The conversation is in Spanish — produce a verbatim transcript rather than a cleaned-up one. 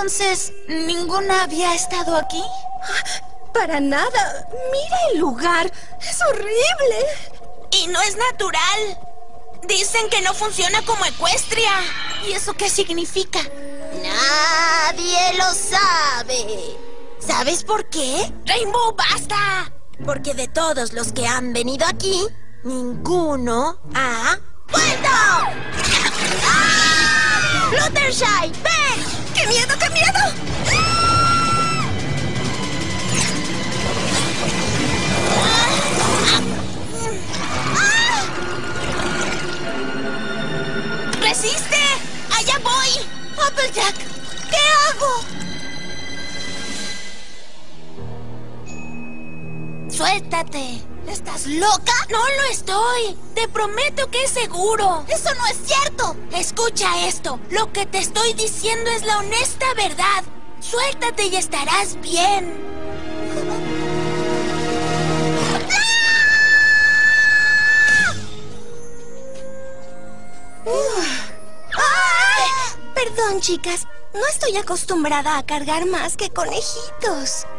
Entonces, ¿ninguna había estado aquí? Para nada. Mira el lugar. Es horrible. Y no es natural. Dicen que no funciona como Equestria. ¿Y eso qué significa? Nadie lo sabe. ¿Sabes por qué? Rainbow, basta. Porque de todos los que han venido aquí, ninguno ha vuelto. ¡Ah! ¡Fluttershy, ven! ¡Qué miedo, qué miedo! ¡Resiste! ¡Allá voy! Applejack, ¿qué hago? ¡Suéltate! ¿Estás loca? No lo estoy. Te prometo que es seguro. ¡Eso no es cierto! Escucha esto. Lo que te estoy diciendo es la honesta verdad. Suéltate y estarás bien. ¡Ah! Perdón, chicas. No estoy acostumbrada a cargar más que conejitos.